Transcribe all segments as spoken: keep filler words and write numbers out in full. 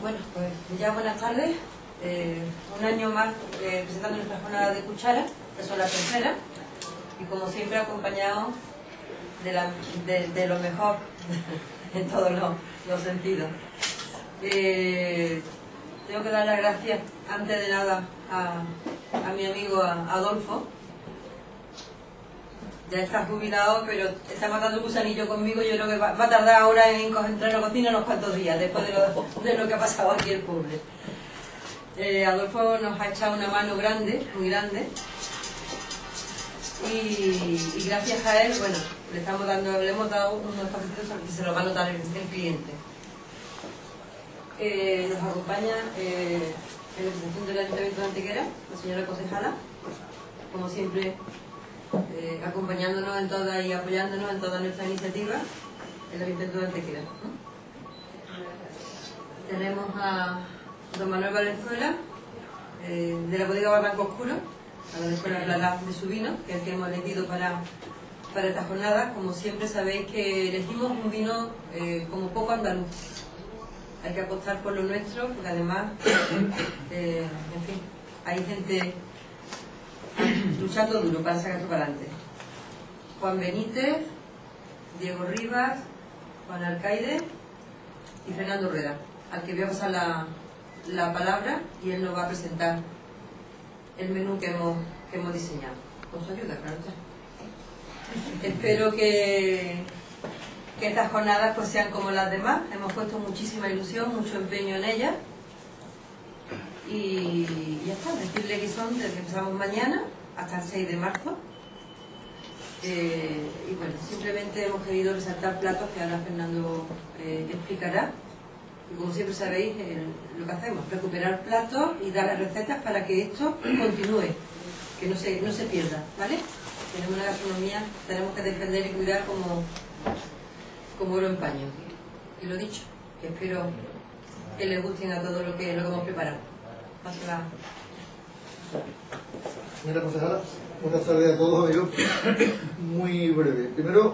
Bueno, pues ya buenas tardes. Eh, un año más eh, presentando nuestra jornada de cuchara, que son las terceras, y como siempre acompañados de, la, de, de lo mejor en todos los, los sentidos. Eh, tengo que dar las gracias, antes de nada, a, a mi amigo a Adolfo. Ya está jubilado, pero está matando un gusanillo conmigo. Yo creo que va, va a tardar ahora en entrar en la cocina unos cuantos días, después de lo, de lo que ha pasado aquí el pobre. Eh, Adolfo nos ha echado una mano grande, muy grande. Y, y gracias a él, bueno, le estamos dando, le hemos dado unos paquetitos que se los va a notar el, el cliente. Eh, nos acompaña eh, en la presentación del Ayuntamiento de Antequera, la señora concejala, como siempre. Eh, acompañándonos en todas y apoyándonos en todas nuestras iniciativas, el Ayuntamiento de Antequera. Tenemos a don Manuel Valenzuela, eh, de la bodega Barranco Oscuro, a la escuela Plala de su vino, que es el que hemos elegido para, para esta jornada. Como siempre sabéis que elegimos un vino eh, como poco andaluz. Hay que apostar por lo nuestro, porque además, eh, en fin, hay gente luchando duro para sacarlo para adelante. Juan Benítez, Diego Rivas, Juan Alcaide y Fernando Rueda, al que voy a pasar la, la palabra y él nos va a presentar el menú que hemos, que hemos diseñado. Con su ayuda, claro está. Espero que, que estas jornadas pues sean como las demás. Hemos puesto muchísima ilusión, mucho empeño en ellas. Y ya está, decirle que son desde que empezamos mañana hasta el seis de marzo. Eh, y bueno, simplemente hemos querido resaltar platos que ahora Fernando eh, explicará. Y como siempre sabéis, eh, lo que hacemos, recuperar platos y dar las recetas para que esto continúe, que no se, no se pierda, ¿vale? Tenemos una gastronomía, tenemos que defender y cuidar como, como oro en paño. Y lo dicho, que espero que les gusten a todos lo que, lo que hemos preparado. Pásala. Señora concejala, buenas tardes a todos, amigos. Muy breve. Primero,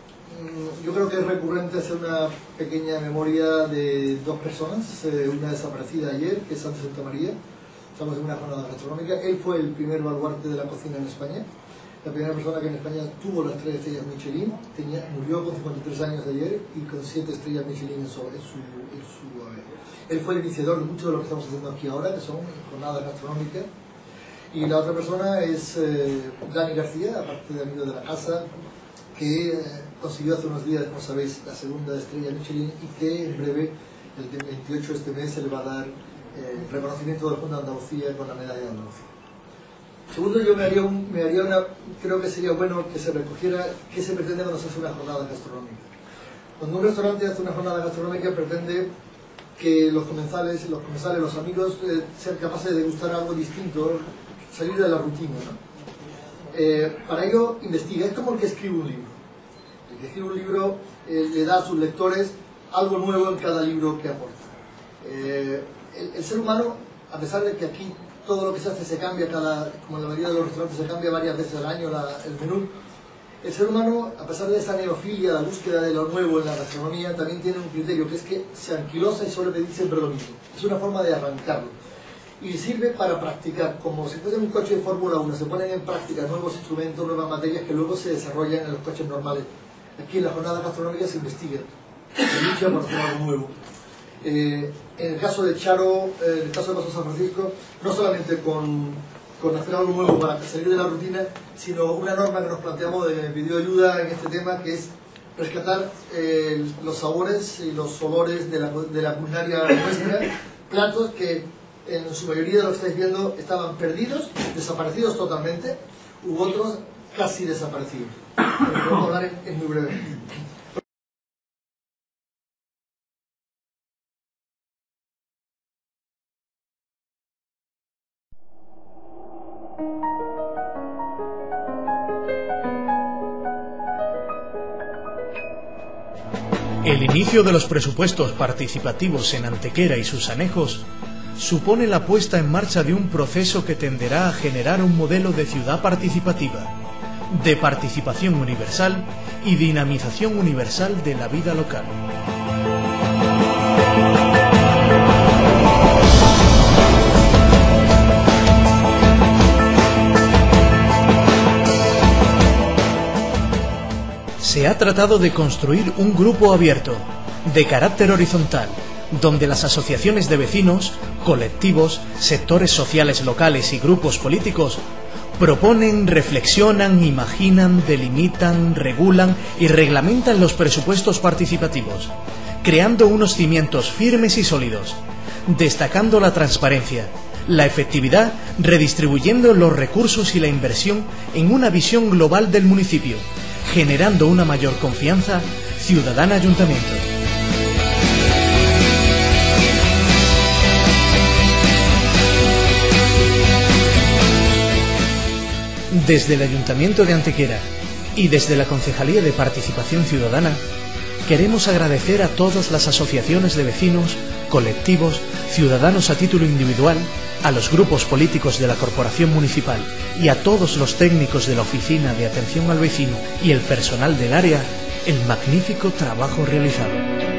yo creo que es recurrente hacer una pequeña memoria de dos personas. Una desaparecida ayer, que es Santos Santa María. Estamos en una jornada gastronómica. Él fue el primer baluarte de la cocina en España. La primera persona que en España tuvo las tres estrellas Michelin. Tenía, murió con cincuenta y tres años de ayer y con siete estrellas Michelin en su, en su, en su haber. Él fue el iniciador de mucho de lo que estamos haciendo aquí ahora, que son jornadas gastronómicas. Y la otra persona es eh, Dani García, aparte de amigo de la casa, que eh, consiguió hace unos días, como sabéis, la segunda estrella Michelin y que en breve, el veintiocho de este mes, se le va a dar eh, reconocimiento del Fondo de Andalucía con la medalla de Andalucía. Segundo, yo me haría, un, me haría una, creo que sería bueno que se recogiera qué se pretende cuando se hace una jornada gastronómica. Cuando un restaurante hace una jornada gastronómica pretende que los comensales, los comensales, los amigos, eh, sean capaces de degustar algo distinto, salir de la rutina, ¿no? Eh, para ello investiga, es como el que escribe un libro. El que escribe un libro eh, le da a sus lectores algo nuevo en cada libro que aporta. Eh, el, el ser humano, a pesar de que aquí todo lo que se hace se cambia, cada, como en la mayoría de los restaurantes se cambia varias veces al año la, el menú, el ser humano, a pesar de esa neofilia, la búsqueda de lo nuevo en la gastronomía, también tiene un criterio, que es que se anquilosa y suele pedir siempre lo mismo. Es una forma de arrancarlo. Y sirve para practicar, como si fuese un coche de Fórmula uno, se ponen en práctica nuevos instrumentos, nuevas materias que luego se desarrollan en los coches normales. Aquí en la jornada gastronómica se investiga, se lucha por hacer algo nuevo. Eh, en el caso de Charo, eh, en el caso de Paso San Francisco, no solamente con, con hacer algo nuevo para salir de la rutina, sino una norma que nos planteamos de pidió ayuda en este tema, que es rescatar eh, los sabores y los olores de la, de la culinaria nuestra, platos que en su mayoría de lo que estáis viendo estaban perdidos, desaparecidos totalmente, u otros casi desaparecidos. Lo vamos a hablar en, en muy breve. El inicio de los presupuestos participativos en Antequera y sus anejos supone la puesta en marcha de un proceso que tenderá a generar un modelo de ciudad participativa, de participación universal y dinamización universal de la vida local. ha tratado de construir un grupo abierto, de carácter horizontal, donde las asociaciones de vecinos, colectivos, sectores sociales locales y grupos políticos proponen, reflexionan, imaginan, delimitan, regulan y reglamentan los presupuestos participativos, creando unos cimientos firmes y sólidos, destacando la transparencia, la efectividad, redistribuyendo los recursos y la inversión en una visión global del municipio, generando una mayor confianza ciudadana-ayuntamiento. Desde el Ayuntamiento de Antequera y desde la Concejalía de Participación Ciudadana, queremos agradecer a todas las asociaciones de vecinos, colectivos, ciudadanos a título individual, a los grupos políticos de la Corporación Municipal y a todos los técnicos de la Oficina de Atención al Vecino y el personal del área, el magnífico trabajo realizado.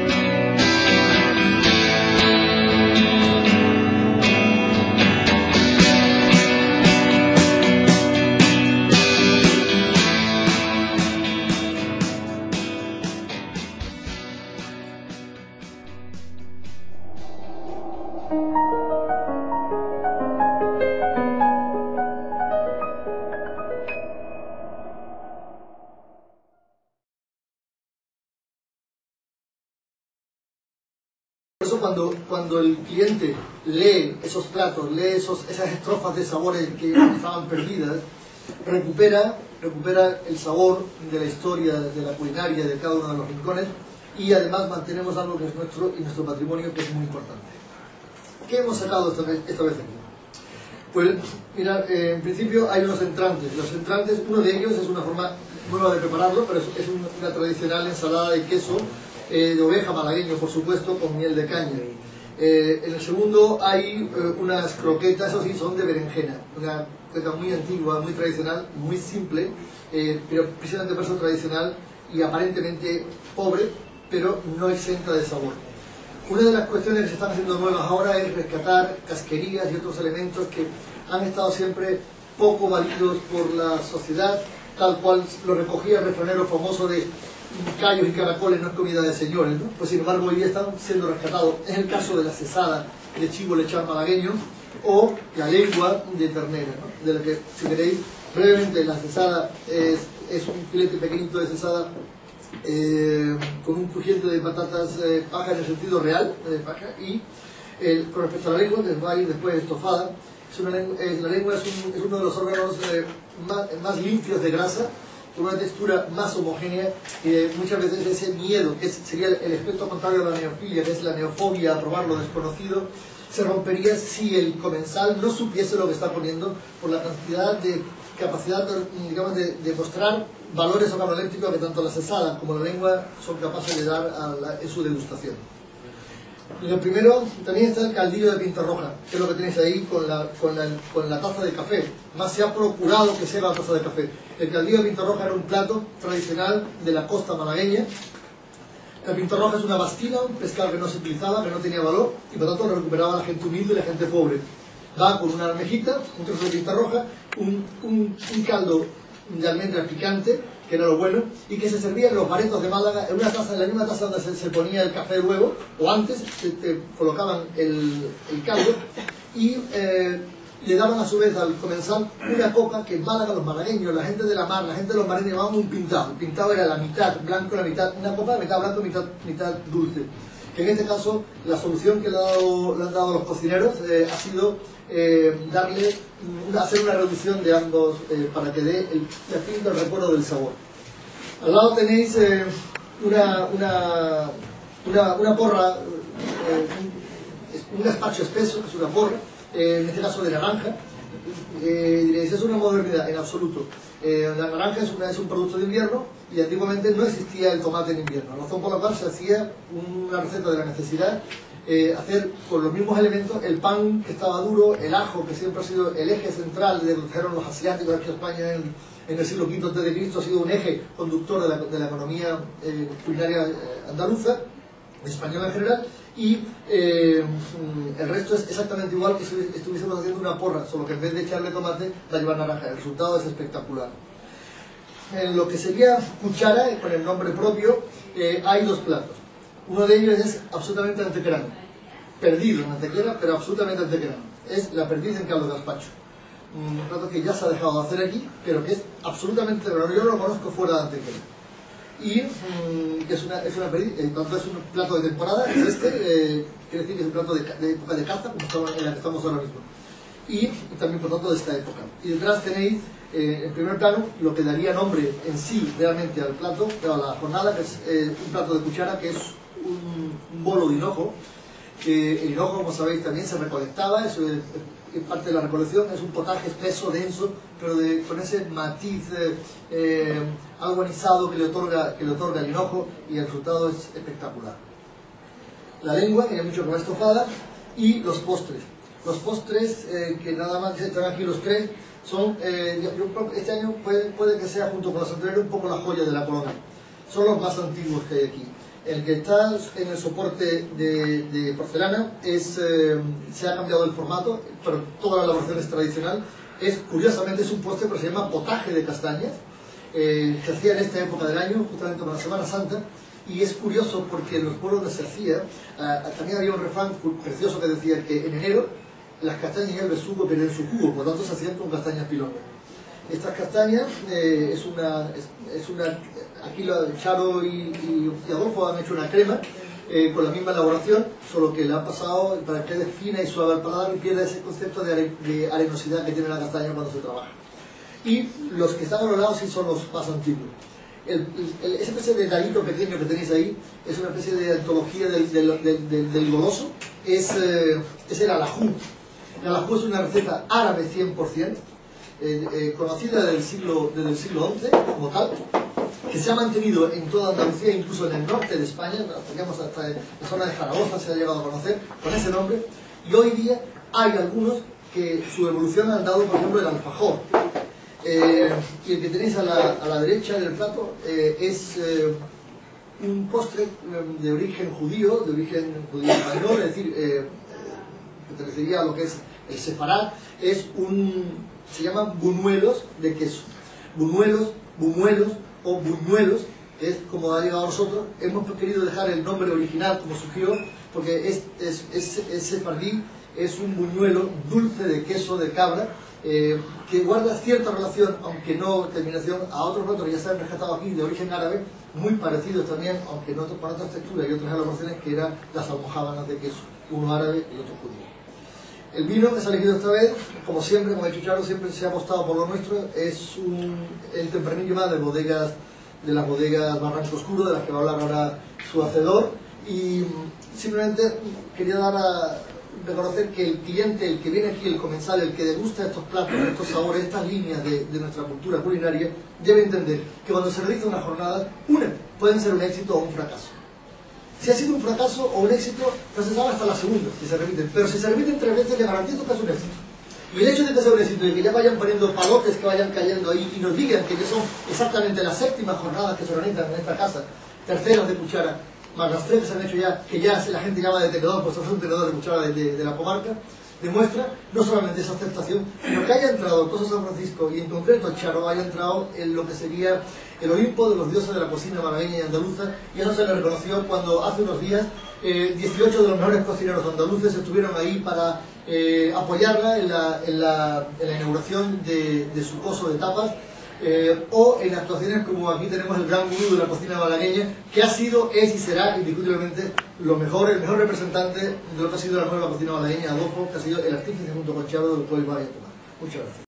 Por eso cuando, cuando el cliente lee esos platos, lee esos, esas estrofas de sabores que estaban perdidas, recupera, recupera el sabor de la historia, de la culinaria de cada uno de los rincones, y además mantenemos algo que es nuestro y nuestro patrimonio, que es muy importante. ¿Qué hemos sacado esta vez, esta vez aquí? Pues mirad, eh, en principio hay unos entrantes. Los entrantes, uno de ellos es una forma nueva de prepararlo, pero es, es una tradicional ensalada de queso Eh, de oveja malagueño, por supuesto, con miel de caña. Eh, en el segundo hay eh, unas croquetas, eso sí, son de berenjena, una croqueta muy antigua, muy tradicional, muy simple, eh, pero precisamente por eso tradicional y aparentemente pobre, pero no exenta de sabor. Una de las cuestiones que se están haciendo nuevas ahora es rescatar casquerías y otros elementos que han estado siempre poco validos por la sociedad, tal cual lo recogía el refranero famoso de callos y caracoles no es comida de señores, ¿no? Pues sin embargo hoy día están siendo rescatados. Es el caso de la cesada de chivo lechal malagueño o la lengua de ternera, ¿no? De la que, si queréis, brevemente, la cesada es, es un filete pequeñito de cesada eh, con un crujiente de patatas eh, paja en el sentido real de paja, y el, con respecto a la lengua, que va a ir después estofada, es una lengua, es, la lengua es, un, es uno de los órganos eh, más, más limpios de grasa, con una textura más homogénea, y eh, muchas veces ese miedo, que es, sería el, el efecto contrario a la neofilia, que es la neofobia a probar lo desconocido, se rompería si el comensal no supiese lo que está poniendo, por la cantidad de capacidad, digamos, de, de mostrar valores organolépticos que tanto la cesada como la lengua son capaces de dar a la, en su degustación. Y lo primero, también está el caldillo de pinta roja, que es lo que tenéis ahí con la, con la, con la taza de café. Más se ha procurado que sea la taza de café. El caldillo de pinta roja era un plato tradicional de la costa malagueña. La pinta roja es una bastina, un pescado que no se utilizaba, que no tenía valor, y por tanto lo recuperaba la gente humilde y la gente pobre. Va con una almejita, un trozo de pinta roja, un, un, un caldo de almendra picante, que era lo bueno, y que se servía en los baretos de Málaga, en una taza, en la misma taza donde se, se ponía el café luego, o antes, se, te colocaban el, el caldo, y eh, le daban a su vez al comensal una copa que en Málaga los malagueños, la gente de la mar, la gente de los mares llamaban un pintado. El pintado era la mitad blanco, la mitad, una copa mitad blanco, mitad, mitad dulce. Que en este caso la solución que le, ha dado, le han dado los cocineros eh, ha sido eh, darle, hacer una reducción de ambos eh, para que dé el, el, el recuerdo del sabor. Al lado tenéis eh, una, una, una, una porra, eh, un, un gazpacho espeso, que es una porra, eh, en este caso de naranja. Eh, diréis, ¿es una modernidad? En absoluto. Eh, la naranja es, una, es un producto de invierno, y antiguamente no existía el tomate en invierno, razón por la cual se hacía una receta de la necesidad, eh, hacer con los mismos elementos el pan que estaba duro, el ajo, que siempre ha sido el eje central de lo que trajeron los asiáticos aquí a España en, en el siglo quinto antes de Cristo, ha sido un eje conductor de la, de la economía eh, culinaria eh, andaluza, española en general, y eh, el resto es exactamente igual que si estuviésemos haciendo una porra, solo que en vez de echarle tomate la lleva naranja. El resultado es espectacular. en lo que sería cuchara, con el nombre propio, eh, hay dos platos. Uno de ellos es absolutamente antequerano, perdido en Antequera, pero absolutamente antequerano. Es la perdiz en caldo gazpacho. Un plato que ya se ha dejado de hacer aquí, pero que es absolutamente, yo no lo conozco fuera de Antequera. Y mmm, que es una, es una perdiz, en cuanto es un plato de temporada, es este, eh, quiere decir que es un plato de, de época de caza, como estamos, en la que estamos ahora mismo. Y, y también por tanto de esta época. Y detrás tenéis, eh, en primer plano, lo que daría nombre en sí realmente al plato, a la jornada, que es eh, un plato de cuchara, que es un, un bolo de hinojo. Que el hinojo, como sabéis, también se recolectaba, eso es, es parte de la recolección, es un potaje espeso, denso, pero de, con ese matiz eh, eh, algo anisado que le, otorga, que le otorga el hinojo, y el resultado es espectacular. La lengua, que ya mucho con estofada, y los postres. Los postres, eh, que nada más están aquí los tres, son, eh, yo, yo, este año puede, puede que sea, junto con los anteriores, un poco la joya de la corona. Son los más antiguos que hay aquí. El que está en el soporte de, de porcelana es, eh, se ha cambiado el formato, pero toda la elaboración es tradicional. Es, curiosamente, es un postre, pero se llama potaje de castañas. Eh, se hacía en esta época del año, justamente con la Semana Santa. Y es curioso porque en los pueblos donde se hacía, eh, también había un refrán precioso que decía que en enero las castañas y el besugo pierden su jugo, por lo tanto se hacían con castañas pilón. Estas castañas eh, es, una, es, es una... Aquí la, Charo y, y, y Adolfo han hecho una crema eh, con la misma elaboración, solo que la han pasado para que quede fina y suave al paladar y pierda ese concepto de, are, de arenosidad que tiene la castaña cuando se trabaja. Y los que están a los lados sí son los más antiguos. El, el, esa especie de dadito pequeño que tenéis ahí es una especie de antología del, del, del, del, del goloso, es, eh, es el alajú. El alajú es una receta árabe cien por cien, eh, eh, conocida desde el, siglo, desde el siglo once como tal, que se ha mantenido en toda Andalucía, incluso en el norte de España, digamos hasta en la zona de Zaragoza se ha llegado a conocer con ese nombre, y hoy día hay algunos que su evolución han dado, por ejemplo, el alfajor. Eh, y el que tenéis a la, a la derecha del plato eh, es eh, un postre de origen judío, de origen judío español, es decir, eh, que pertenecería a lo que es el sefarad. Es un, se llaman buñuelos de queso. Buñuelos, buñuelos o buñuelos, que es como ha llegado a nosotros. Hemos querido dejar el nombre original como surgió, porque es, es, es, es sefardí, es un buñuelo dulce de queso de cabra, Eh, que guarda cierta relación, aunque no terminación, a otros platos que ya se han rescatado aquí de origen árabe, muy parecidos también, aunque no con otras texturas y otras elaboraciones, que eran las almojábanas de queso, uno árabe y otro judío. El vino que se ha elegido esta vez, como siempre, como ha dicho Charo, siempre se ha apostado por lo nuestro, es un, el Tempranillo más de bodegas, de las bodegas Barranco Oscuro, de las que va a hablar ahora su hacedor, y simplemente quería dar a reconocer que el cliente, el que viene aquí, el comensal, el que degusta estos platos, estos sabores, estas líneas de, de nuestra cultura culinaria, debe entender que cuando se realiza una jornada, una, pueden ser un éxito o un fracaso. Si ha sido un fracaso o un éxito, no se sabe hasta la segunda, si se repiten. Pero si se repiten tres veces, le garantizo que es un éxito. Y el hecho de que sea un éxito, de que ya vayan poniendo palotes que vayan cayendo ahí y nos digan que ya son exactamente las séptimas jornadas que se organizan en esta casa, terceras de cuchara, más las tres que se han hecho ya, que ya la gente llama de tenedor, pues es un tenedor de cuchara de, de, de la comarca, demuestra no solamente esa aceptación, sino que haya entrado el Pozo San Francisco, y en concreto Charo, haya entrado en lo que sería el Olimpo de los dioses de la cocina malagueña y andaluza, y eso se le reconoció cuando hace unos días eh, dieciocho de los mejores cocineros andaluces estuvieron ahí para eh, apoyarla en la, en, la, en la inauguración de, de su pozo de tapas. Eh, o en actuaciones como aquí tenemos el gran gurú de la cocina malagueña, que ha sido, es y será indiscutiblemente lo mejor, el mejor representante de lo que ha sido la nueva cocina malagueña, Adolfo, que ha sido el artífice junto con Charo del cual va a tomar. Muchas gracias.